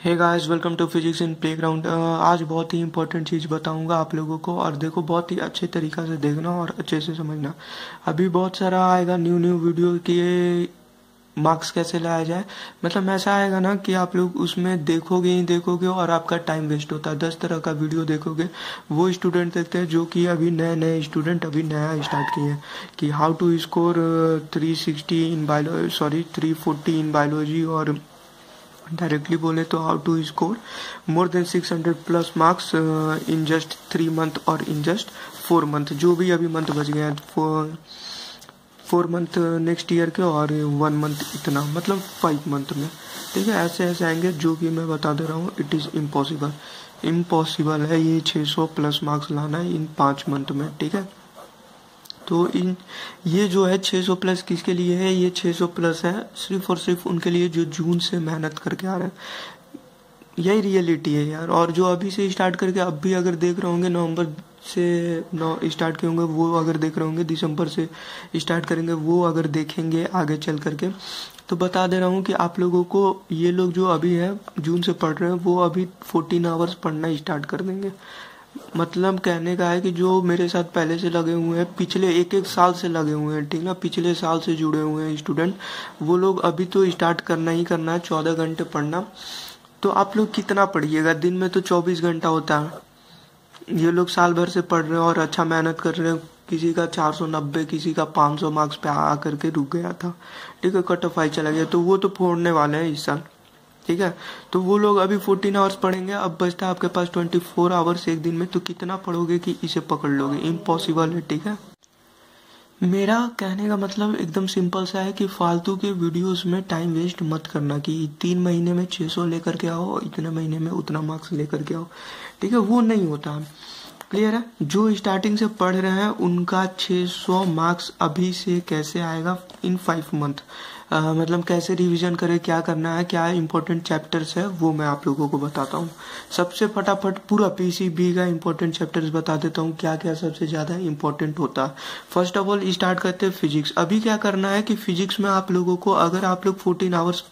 Hey guys, welcome to Physics in Playground. आज बहुत ही important चीज़ बताऊंगा आप लोगों को, और देखो बहुत ही अच्छे तरीक़ा से देखना और अच्छे से समझना। अभी बहुत सारा आएगा न्यू वीडियो कि ये मार्क्स कैसे लाया जाए। मतलब ऐसा आएगा ना कि आप लोग उसमें देखोगे ही देखोगे और आपका टाइम वेस्ट होता है। 10 तरह का वीडियो देखोगे। वो स्टूडेंट देखते हैं जो कि अभी नए स्टूडेंट अभी नया स्टार्ट किए हैं कि how to score 360 in biology, sorry 340 in biology, और डायरेक्टली बोले तो how to score more than 600 plus marks in just 3 month और इन जस्ट 4 मंथ। जो भी अभी मंथ बच गए हैं, 4 मंथ नेक्स्ट ईयर के और 1 मंथ इतना, मतलब 5 मंथ में। ठीक है, ऐसे ऐसे आएंगे जो कि मैं बता दे रहा हूँ। इट इज़ इम्पॉसिबल है ये 600 प्लस मार्क्स लाना है इन 5 मंथ में। ठीक है, तो ये जो है 600 प्लस किसके लिए है? ये 600 प्लस है सिर्फ और सिर्फ उनके लिए जो जून से मेहनत करके आ रहे हैं। यही रियलिटी है यार। और जो अभी से स्टार्ट करके अब भी अगर देख रहे होंगे, नवंबर से स्टार्ट किए होंगे, वो अगर देख रहे होंगे, दिसंबर से स्टार्ट करेंगे, वो अगर देखेंगे आगे चल करके, तो बता दे रहा हूँ कि आप लोगों को, ये लोग जो अभी है जून से पढ़ रहे हैं, वो अभी 14 आवर्स पढ़ना स्टार्ट कर देंगे। मतलब कहने का है कि जो मेरे साथ पहले से लगे हुए हैं, पिछले एक साल से लगे हुए हैं, ठीक ना, पिछले साल से जुड़े हुए हैं स्टूडेंट, वो लोग अभी तो स्टार्ट करना ही करना है 14 घंटे पढ़ना। तो आप लोग कितना पढ़िएगा? दिन में तो 24 घंटा होता है। ये लोग साल भर से पढ़ रहे हैं और अच्छा मेहनत कर रहे हैं। किसी का 490, किसी का 500 मार्क्स पे आ करके रुक गया था। ठीक है, कट ऑफ 5 चला गया, तो वो तो फोड़ने वाले हैं इस साल। ठीक है, तो वो लोग अभी 14 आवर्स पढ़ेंगे। अब बचता है आपके पास 24 आवर्स एक दिन में। तो कितना पढ़ोगे कि इसे पकड़ लोगे? इम्पॉसिबल है। ठीक है, मेरा कहने का मतलब एकदम सिंपल सा है कि फालतू के वीडियोस में टाइम वेस्ट मत करना कि 3 महीने में 600 लेकर के आओ, इतने महीने में उतना मार्क्स लेकर के आओ। ठीक है, वो नहीं होता। क्लियर है? जो स्टार्टिंग से पढ़ रहे हैं उनका 600 मार्क्स अभी से कैसे आएगा इन 5 मंथ। मतलब कैसे रिवीजन करें, क्या करना है, क्या इंपॉर्टेंट चैप्टर्स है, वो मैं आप लोगों को बताता हूँ। सबसे फटाफट पूरा पीसीबी का इंपॉर्टेंट चैप्टर्स बता देता हूँ, क्या क्या सबसे ज़्यादा इंपॉर्टेंट होता है। फर्स्ट ऑफ ऑल स्टार्ट करते हैं फिजिक्स। अभी क्या करना है कि फिजिक्स में आप लोगों को, अगर आप लोग 14 आवर्स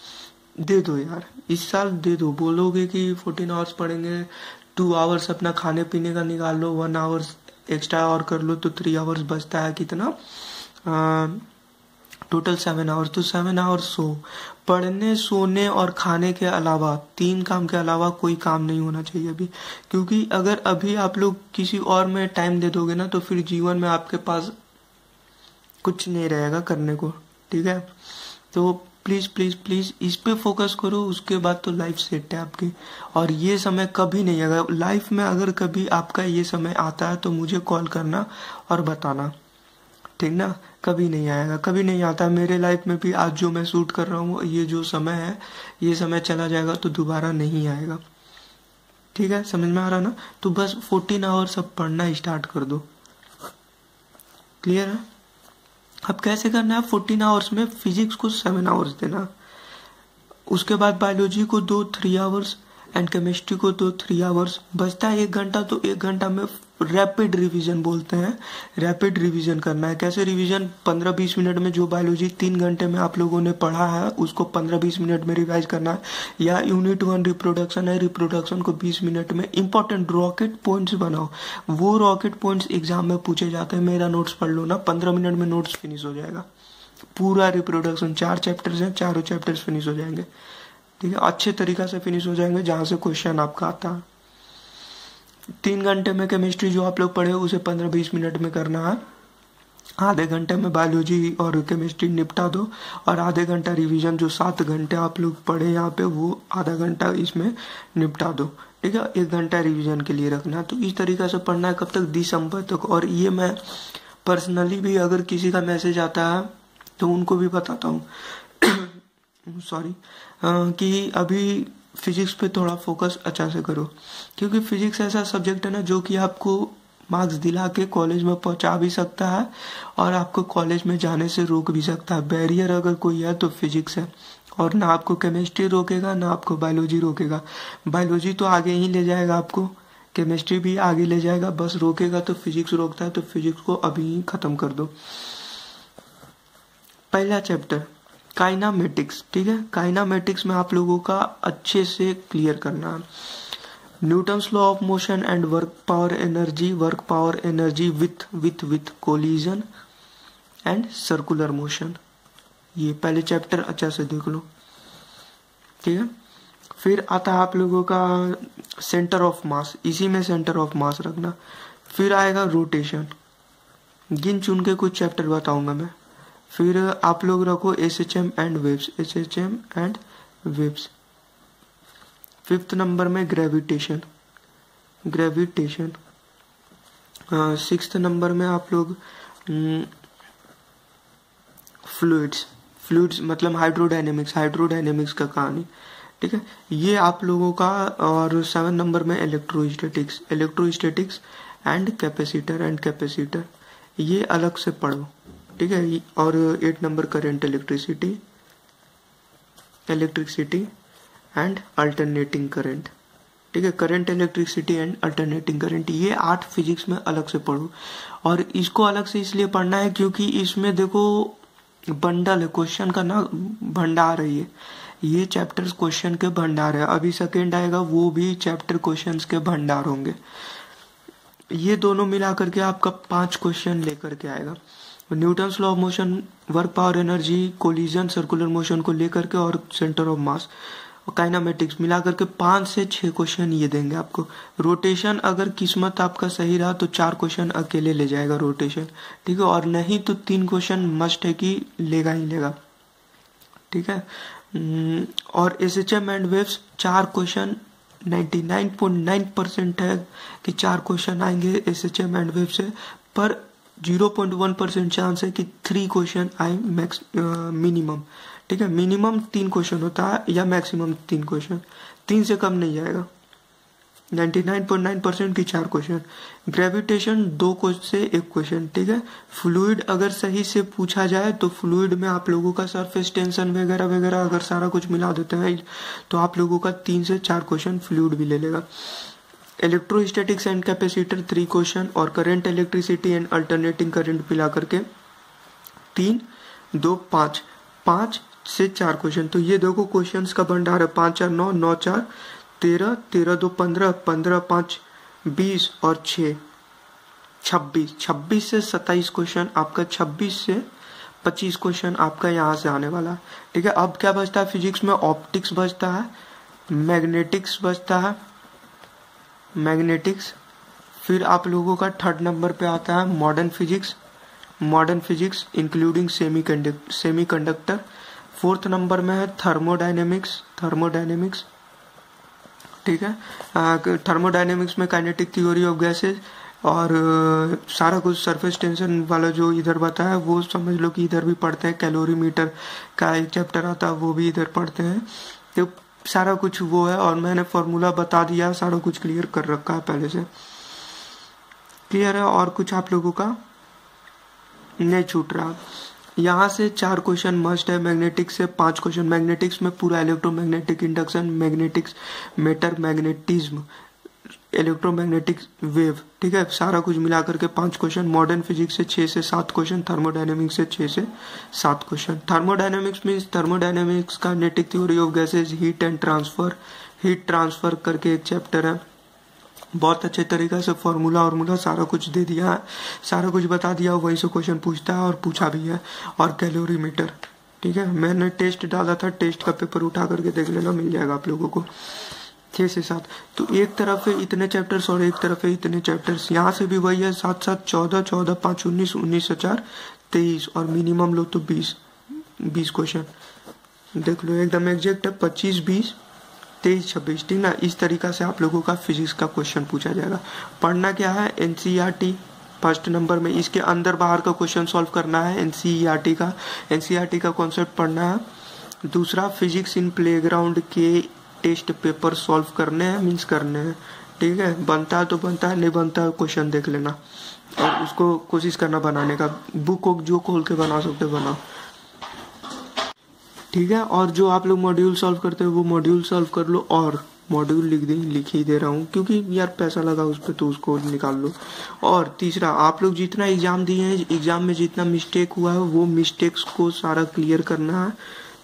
दे दो यार, इस साल दे दो, बोलोगे कि 14 आवर्स पढ़ेंगे, 2 आवर्स अपना खाने पीने का निकाल लो, 1 आवर्स एक्स्ट्रा और कर लो, तो 3 आवर्स बचता है कितना? Total 7 hours. तो 7 आवर्स सो पढ़ने, सोने और खाने के अलावा, 3 काम के अलावा कोई काम नहीं होना चाहिए अभी। क्योंकि अगर अभी आप लोग किसी और में टाइम दे दोगे ना, तो फिर जीवन में आपके पास कुछ नहीं रहेगा करने को। ठीक है, तो प्लीज प्लीज प्लीज इस पे फोकस करो। उसके बाद तो लाइफ सेट है आपकी। और ये समय कभी नहीं आएगा लाइफ में। अगर कभी आपका ये समय आता है तो मुझे कॉल करना और बताना, ठीक ना। कभी नहीं आएगा, कभी नहीं आता। मेरे लाइफ में भी आज जो मैं शूट कर रहा हूँ, ये जो समय है, ये समय चला जाएगा तो दोबारा नहीं आएगा। ठीक है, समझ में आ रहा ना? तो बस 14 आवर्स अब पढ़ना स्टार्ट कर दो। क्लियर है? अब कैसे करना है? 14 आवर्स में फिजिक्स को 7 आवर्स देना, उसके बाद बायोलॉजी को दो 3 आवर्स, एंड केमिस्ट्री को दो 3 आवर्स। बचता है 1 घंटा। तो 1 घंटा में रैपिड रिवीजन बोलते हैं, रैपिड रिवीजन करना है। कैसे रिवीजन? 15-20 मिनट में जो बायोलॉजी 3 घंटे में आप लोगों ने पढ़ा है, उसको 15-20 मिनट में रिवाइज करना है। या यूनिट 1 रिप्रोडक्शन है, रिप्रोडक्शन को 20 मिनट में इंपॉर्टेंट रॉकेट पॉइंट्स बनाओ। वो रॉकेट पॉइंट्स एग्जाम में पूछे जाते हैं। मेरा नोट्स पढ़ लो ना, 15 मिनट में नोट्स फिनिश हो जाएगा। पूरा रिप्रोडक्शन, 4 चैप्टर्स हैं, चारों चैप्टर्स फिनिश हो जाएंगे। ठीक है, अच्छे तरीका से फिनिश हो जाएंगे, जहां से क्वेश्चन आपका आता है। 3 घंटे में केमिस्ट्री जो आप लोग पढ़े उसे 15-20 मिनट में करना है। आधे घंटे में बायोलॉजी और केमिस्ट्री निपटा दो, और आधे घंटा रिवीजन, जो 7 घंटे आप लोग पढ़े यहाँ पे, वो आधा घंटा इसमें निपटा दो। ठीक है, 1 घंटा रिवीजन के लिए रखना। तो इस तरीका से पढ़ना है। कब तक? दिसंबर तक। और ये मैं पर्सनली भी, अगर किसी का मैसेज आता है तो उनको भी बताता हूँ सॉरी, कि अभी फिजिक्स पे थोड़ा फोकस अच्छा से करो। क्योंकि फिजिक्स ऐसा सब्जेक्ट है ना, जो कि आपको मार्क्स दिला के कॉलेज में पहुंचा भी सकता है, और आपको कॉलेज में जाने से रोक भी सकता है। बैरियर अगर कोई है तो फिजिक्स है। और ना आपको केमिस्ट्री रोकेगा, ना आपको बायोलॉजी रोकेगा। बायोलॉजी तो आगे ही ले जाएगा आपको, केमिस्ट्री भी आगे ले जाएगा, बस रोकेगा तो फिजिक्स रोकता है। तो फिजिक्स को अभी ही खत्म कर दो। पहला चैप्टर काइनामेटिक्स, ठीक है। काइनामेटिक्स में आप लोगों का अच्छे से क्लियर करना है। Newton's law of motion and work power energy with collision and circular motion, ये पहले चैप्टर अच्छा से देख लो, ठीक है। फिर आता है आप लोगों का सेंटर ऑफ मास, इसी में सेंटर ऑफ मास रखना। फिर आएगा रोटेशन, गिन चुन के कुछ चैप्टर बताऊंगा मैं। फिर आप लोग रखो SHM and waves. Fifth number में ग्रेविटेशन। सिक्स्थ नंबर में आप लोग फ्लूइड्स मतलब हाइड्रोडायनेमिक्स का कहानी, ठीक है, ये आप लोगों का। और 7 नंबर में इलेक्ट्रोस्टैटिक्स एंड कैपेसिटर, ये अलग से पढ़ो, ठीक है। और 8 number current electricity and alternating current, ठीक है। Current electricity and alternating current, ये 8 फिजिक्स में अलग से पढ़ो। और इसको अलग से इसलिए पढ़ना है क्योंकि इसमें देखो बंडल है, क्वेश्चन का ना भंडार है, ये चैप्टर्स क्वेश्चन के भंडार है। अभी सेकेंड आएगा वो भी चैप्टर क्वेश्चंस के भंडार होंगे। ये दोनों मिला करके आपका 5 क्वेश्चन लेकर के आएगा। Newton's law of motion, work power energy, collision, circular motion को लेकर के और सेंटर ऑफ मास और काइनामेटिक्स मिला करके 5 से 6 क्वेश्चन ये देंगे आपको। रोटेशन अगर किस्मत आपका सही रहा तो 4 क्वेश्चन अकेले ले जाएगा रोटेशन, ठीक है। और नहीं तो 3 क्वेश्चन मस्ट है कि लेगा ही लेगा, ठीक है। और एसएचएम एंड वेव्स 4 क्वेश्चन 99.9% है कि 4 क्वेश्चन आएंगे एसएचएम एंड वेव से, पर 0.1% चांस है कि 3 क्वेश्चन आए मैक्स मिनिमम, ठीक है। मिनिमम 3 क्वेश्चन होता है या मैक्सिमम 3 क्वेश्चन, 3 से कम नहीं जाएगा। 99.9% की 4 क्वेश्चन। ग्रेविटेशन 2 से 1 क्वेश्चन, ठीक है। फ्लूइड अगर सही से पूछा जाए तो फ्लूइड में आप लोगों का सरफेस टेंशन वगैरह वगैरह अगर सारा कुछ मिला देते हैं तो आप लोगों का 3 से 4 क्वेश्चन फ्लूइड भी ले लेगा। इलेक्ट्रोस्टैटिक्स एंड कैपेसिटर 3 क्वेश्चन और current electricity and alternating current मिला करके 3, 2, 5 से 4 क्वेश्चन। तो ये देखो क्वेश्चंस का भंडार है। 5 4 9, 9 4 13, 13 2 15, 15 5 20 और 6 26, 26 से 27 क्वेश्चन आपका, 26 से 25 क्वेश्चन आपका यहाँ से आने वाला है, ठीक है। अब क्या बचता है फिजिक्स में? ऑप्टिक्स बचता है, मैग्नेटिक्स बचता है, मैग्नेटिक्स। फिर आप लोगों का 3rd नंबर पे आता है modern physics including semiconductor. 4th number में है थर्मोडायनेमिक्स, ठीक है। थर्मोडायनेमिक्स में काइनेटिक थ्योरी ऑफ गैसेज और सारा कुछ सरफेस टेंशन वाला जो इधर बताया वो समझ लो कि इधर भी पढ़ते हैं। कैलोरीमीटर का एक चैप्टर आता है वो भी इधर पढ़ते हैं। तो सारा कुछ वो है और मैंने फॉर्मूला बता दिया, सारा कुछ क्लियर कर रखा है पहले से, क्लियर है। और कुछ आप लोगों का नहीं छूट रहा। यहाँ से 4 क्वेश्चन मस्ट है। मैग्नेटिक्स से 5 क्वेश्चन। मैग्नेटिक्स में पूरा electromagnetic induction, magnetics matter, magnetism, electromagnetic wave, ठीक है। सारा कुछ मिला करके 5 क्वेश्चन। मॉडर्न फिजिक्स से 6 से 7 क्वेश्चन। थर्मोडायनेमिक्स से 6 से 7 question. Thermodynamics means thermodynamics kinetic theory of gases, heat transfer करके एक चैप्टर है। बहुत अच्छे तरीके से फॉर्मूला सारा कुछ दे दिया है, सारा कुछ बता दिया, वही से क्वेश्चन पूछता है और पूछा भी है। और कैलोरीमीटर, ठीक है। मैंने टेस्ट डाला था, टेस्ट का पेपर उठा करके देख लेना, मिल जाएगा आप लोगों को। 6 से 7 तो एक तरफ है इतने चैप्टर्स और एक तरफ है इतने चैप्टर्स। यहाँ से भी वही है 7 7 14 14 5 19 19 से 4 23 और मिनिमम लो तो 20 क्वेश्चन देख लो, एकदम एग्जैक्ट है। 25 20 23 26, ठीक ना। इस तरीका से आप लोगों का फिजिक्स का क्वेश्चन पूछा जाएगा। पढ़ना क्या है? एनसीईआरटी 1st नंबर में, इसके अंदर बाहर का क्वेश्चन सॉल्व करना है। एनसीईआरटी का कॉन्सेप्ट पढ़ना है। दूसरा फिजिक्स इन प्लेग्राउंड के टेस्ट पेपर सॉल्व करने हैं, मीन्स करने हैं, ठीक है। बनता है तो बनता है, नहीं बनता है क्वेश्चन देख लेना और उसको कोशिश करना बनाने का। बुक जो खोल के बना सकते बनाओ, ठीक है। और जो आप लोग मॉड्यूल सॉल्व करते हो वो मॉड्यूल सॉल्व कर लो। और मॉड्यूल लिख ही दे रहा हूँ क्योंकि यार पैसा लगा उस पर तो उसको निकाल लो। और तीसरा, आप लोग जितना एग्जाम दिए हैं, एग्जाम में जितना मिस्टेक हुआ है वो मिस्टेक्स को सारा क्लियर करना है,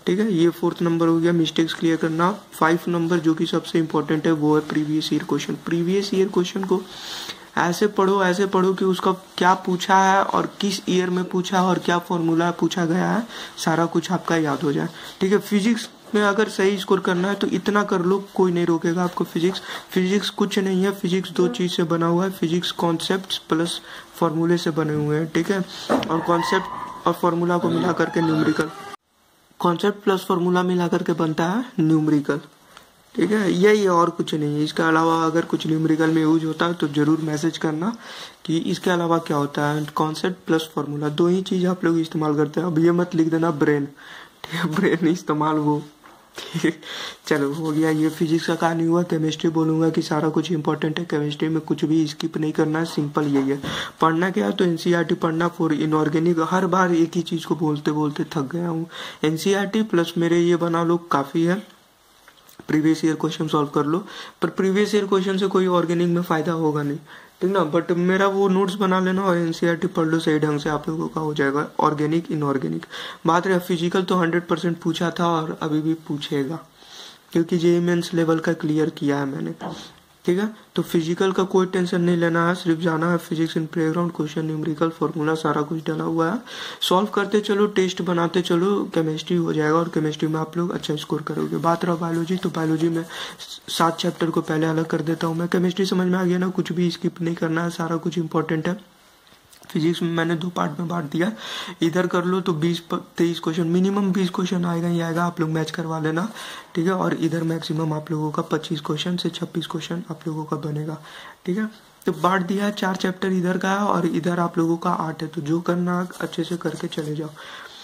ठीक है। ये 4th नंबर हो गया मिस्टेक्स क्लियर करना। 5 नंबर जो कि सबसे इंपॉर्टेंट है वो है previous year question. Previous year question को ऐसे पढ़ो कि उसका क्या पूछा है और किस ईयर में पूछा है और क्या फॉर्मूला पूछा गया है, सारा कुछ आपका याद हो जाए, ठीक है। फिजिक्स में अगर सही स्कोर करना है तो इतना कर लो, कोई नहीं रोकेगा आपको। फिजिक्स कुछ नहीं है, फिजिक्स 2 चीज से बना हुआ है। फिजिक्स कॉन्सेप्ट प्लस फॉर्मूले से बने हुए हैं, ठीक है। और कॉन्सेप्ट और फॉर्मूला को मिला करके न्यूमेरिकल, कॉन्सेप्ट प्लस फॉर्मूला मिला करके बनता है न्यूमेरिकल, ठीक है। यही और कुछ नहीं है। इसके अलावा अगर कुछ न्यूमेरिकल में यूज होता है तो जरूर मैसेज करना कि इसके अलावा क्या होता है। कॉन्सेप्ट प्लस फॉर्मूला 2 ही चीज आप लोग इस्तेमाल करते हैं। अब ये मत लिख देना ब्रेन, ठीक है, ब्रेन इस्तेमाल वो, ठीक है। चलो हो गया ये फिजिक्स का कहानी हुआ। केमिस्ट्री बोलूंगा कि सारा कुछ इंपॉर्टेंट है, केमिस्ट्री में कुछ भी स्किप नहीं करना है, सिंपल यही है। पढ़ना क्या है तो एनसीईआरटी पढ़ना फॉर इनऑर्गेनिक। हर बार एक ही चीज को बोलते बोलते थक गया हूँ। एनसीईआरटी प्लस मेरे ये बना लो काफी है। प्रीवियस ईयर क्वेश्चन सॉल्व कर लो, पर प्रीवियस ईयर क्वेश्चन से कोई ऑर्गेनिक में फायदा होगा नहीं, ठीक ना। बट मेरा वो नोट्स बना लेना और एनसीईआरटी पढ़ लो सही ढंग से, आप लोगों का हो जाएगा ऑर्गेनिक इनऑर्गेनिक। बात रहा फिजिकल तो 100% पूछा था और अभी भी पूछेगा, क्योंकि जेईई मेंस लेवल का क्लियर किया है मैंने, ठीक है। तो फिजिकल का कोई टेंशन नहीं लेना है, सिर्फ जाना है Physics in Playground, question numerical formula सारा कुछ डला हुआ है, सॉल्व करते चलो, टेस्ट बनाते चलो, केमिस्ट्री हो जाएगा और केमिस्ट्री में आप लोग अच्छा स्कोर करोगे। बात रहा बायोलॉजी, तो बायोलॉजी में 7 चैप्टर को पहले अलग कर देता हूँ मैं। केमिस्ट्री समझ में आ गया ना, कुछ भी स्किप नहीं करना है, सारा कुछ इंपॉर्टेंट है। फिजिक्स में मैंने 2 पार्ट में बांट दिया, इधर कर लो तो 20-23 क्वेश्चन, मिनिमम 20 क्वेश्चन आएगा ही आएगा, आप लोग मैच करवा लेना, ठीक है। और इधर मैक्सिमम आप लोगों का 25 क्वेश्चन से 26 क्वेश्चन आप लोगों का बनेगा, ठीक है। तो बांट दिया है, 4 चैप्टर इधर का है और इधर आप लोगों का 8 है, तो जो करना अच्छे से करके चले जाओ।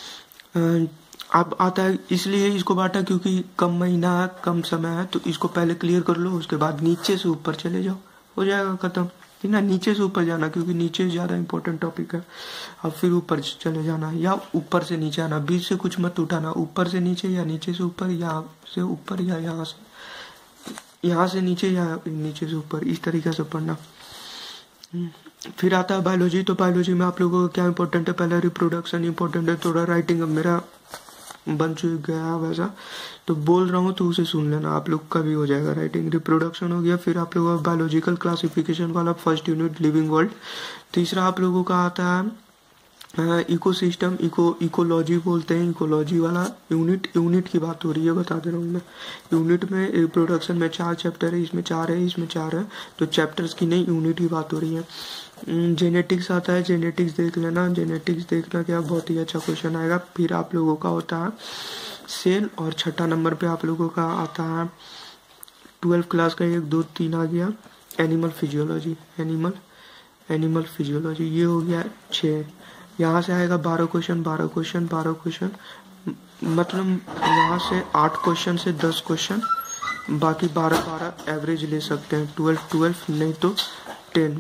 अब आता है, इसलिए इसको बांटा क्योंकि कम महीना है, कम समय है, तो इसको पहले क्लियर कर लो, उसके बाद नीचे से ऊपर चले जाओ, हो जाएगा खत्म, ठीक ना। नीचे से ऊपर जाना क्योंकि नीचे ज्यादा इंपॉर्टेंट टॉपिक है। अब फिर ऊपर चले जाना या ऊपर से नीचे आना, बीच से कुछ मत उठाना, ऊपर से नीचे या नीचे से ऊपर, यहाँ से ऊपर या यहाँ से नीचे या नीचे से ऊपर, इस तरीके से पढ़ना। फिर आता है बायोलॉजी, तो बायोलॉजी में आप लोगों को क्या इंपॉर्टेंट है, पहले रिप्रोडक्शन इंपॉर्टेंट है, थोड़ा राइटिंग अब मेरा बन चुक गया वैसा, तो बोल रहा हूँ तो उसे सुन लेना, आप लोग का भी हो जाएगा राइटिंग। रिप्रोडक्शन हो गया, फिर आप लोगों का बायोलॉजिकल क्लासिफिकेशन वाला फर्स्ट यूनिट लिविंग वर्ल्ड। तीसरा आप लोगों का आता है इकोसिस्टम, इकोलॉजी बोलते हैं, इकोलॉजी वाला यूनिट की बात हो रही है, बता दे रहा हूँ मैं। यूनिट में रिप्रोडक्शन में 4 चैप्टर है, इसमें 4 है, इसमें 4 है, तो चैप्टर्स की नहीं यूनिट की बात हो रही है। जेनेटिक्स आता है, जेनेटिक्स देख लेना, जेनेटिक्स देखना क्या बहुत ही अच्छा क्वेश्चन आएगा। फिर आप लोगों का होता है सेल, और 6ठा नंबर पे आप लोगों का आता है 12th क्लास का 1, 2, 3 आ गया एनिमल फिजियोलॉजी, एनिमल फिजियोलॉजी, ये हो गया 6। यहाँ से आएगा 12 क्वेश्चन, 12 क्वेश्चन, 12 क्वेश्चन, मतलब यहाँ से 8 क्वेश्चन से 10 क्वेश्चन, बाकी 12 एवरेज ले सकते हैं, 12 नहीं तो 10,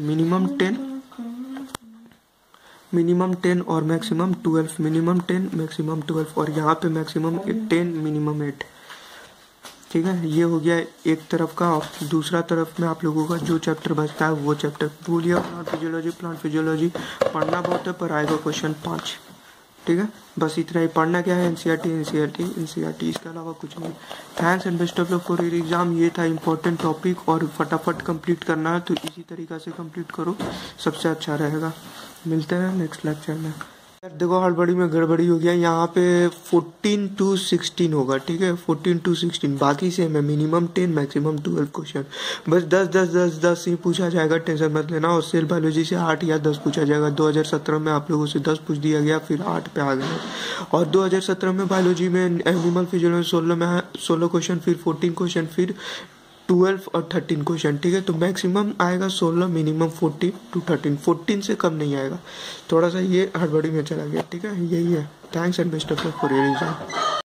मिनिमम 10 और मैक्सिमम 12, मिनिमम 10 मैक्सिमम 12, और यहाँ पे मैक्सिमम 10 मिनिमम 8, ठीक है। ये हो गया एक तरफ का, और दूसरा तरफ में आप लोगों का जो चैप्टर बचता है वो चैप्टर भूलिए। प्लांट फिजियोलॉजी पढ़ना बहुत है, पर आएगा क्वेश्चन 5, ठीक है। बस इतना ही पढ़ना, क्या है एनसीईआरटी, इसके अलावा कुछ नहीं। Thanks and best of luck for your exam. ये था इंपॉर्टेंट टॉपिक और फटाफट कंप्लीट करना है, तो इसी तरीका से कंप्लीट करो, सबसे अच्छा रहेगा। मिलते हैं नेक्स्ट लेक्चर में। देखो हड़बड़ी में गड़बड़ी हो गया, यहाँ पे 14 to 16 होगा, ठीक है, 14 to 16, बाकी सेम है, मिनिमम 10 मैक्सिमम 12 क्वेश्चन, बस 10 ही पूछा जाएगा, टेंशन मत लेना। और सेल बायोलॉजी से 8 या 10 पूछा जाएगा। 2017 में आप लोगों से 10 पूछ दिया गया, फिर 8 पे आ गए। और 2017 में बायोलॉजी में एनिमल फिजियोलॉजी 16 में 16 क्वेश्चन, फिर 14 क्वेश्चन, फिर 12 और 13 क्वेश्चन, ठीक है। तो मैक्सिमम आएगा 16, मिनिमम 14 to 13, 14 से कम नहीं आएगा। थोड़ा सा ये हड़बड़ी में चला गया, ठीक है, यही है। Thanks and best of luck for your exam.